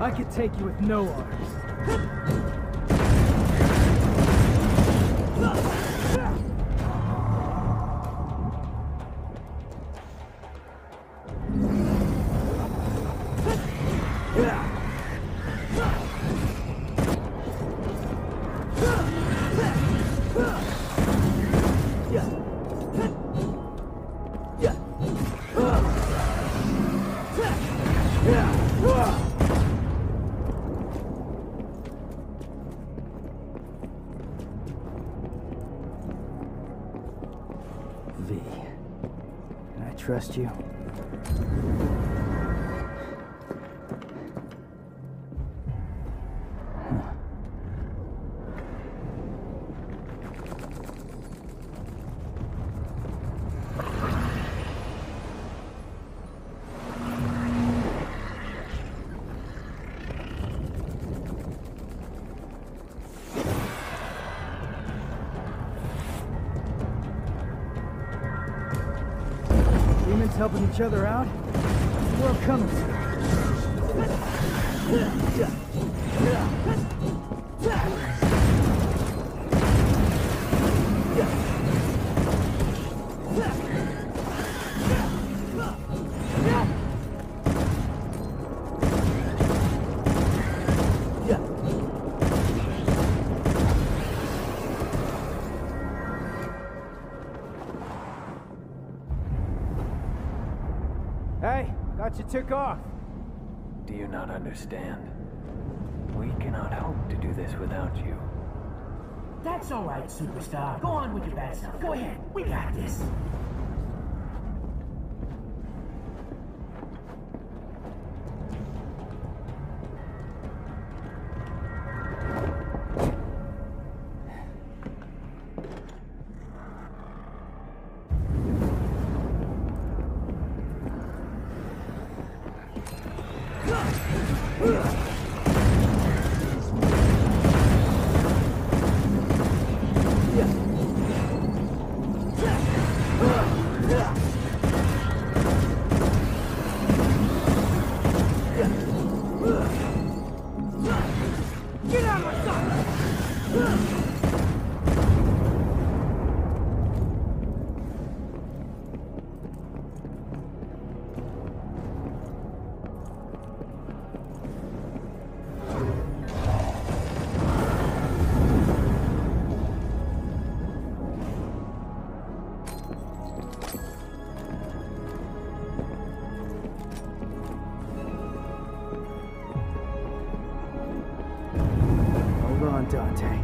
I could take you with no arms. V, can I trust you? Demons helping each other out? What's the world coming to? Hey, thought you took off. Do you not understand? We cannot hope to do this without you. That's all right, superstar. Go on with your bad stuff. Go ahead. We got this. Get out of my sight! Hold on, Dante.